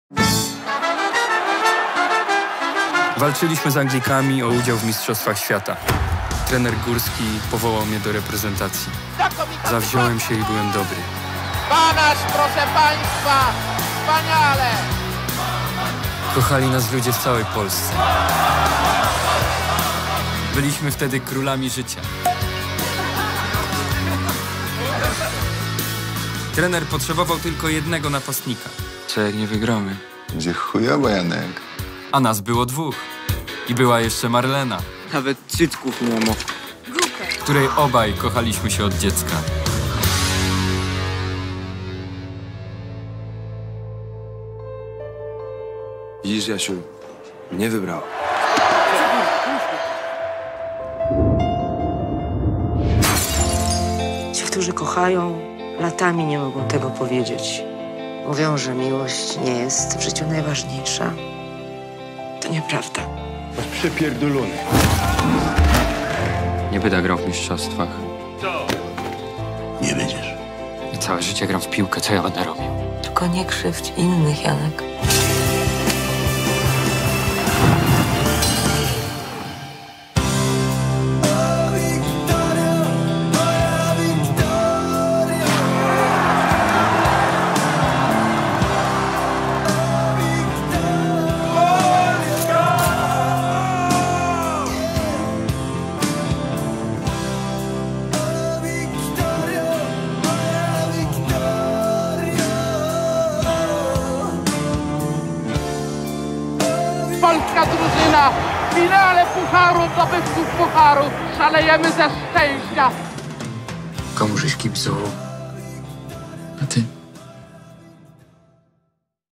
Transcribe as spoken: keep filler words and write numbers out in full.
Walczyliśmy z Anglikami o udział w Mistrzostwach Świata. Trener Górski powołał mnie do reprezentacji. Zawziąłem się i byłem dobry. Banaś, proszę państwa! Wspaniale! Kochali nas ludzie w całej Polsce. Byliśmy wtedy królami życia. Trener potrzebował tylko jednego napastnika. Co jak nie wygramy? Będzie chujowo, Janek. A nas było dwóch. I była jeszcze Marlena. Nawet cytków nie ma. Której obaj kochaliśmy się od dziecka. Widzisz, Jasiu, mnie wybrała. Ci, którzy kochają, latami nie mogą tego powiedzieć. Mówią, że miłość nie jest w życiu najważniejsza. To nieprawda. Masz przepierdolony. Nie będę grał w mistrzostwach. Nie będziesz. I całe życie gram w piłkę, co ja będę robił? Tylko nie krzywdź innych, Janek. Polska drużyna w finale pucharu, zdobywców pucharu. Szalejemy ze szczęścia. Komu żeś kibicował? A ty?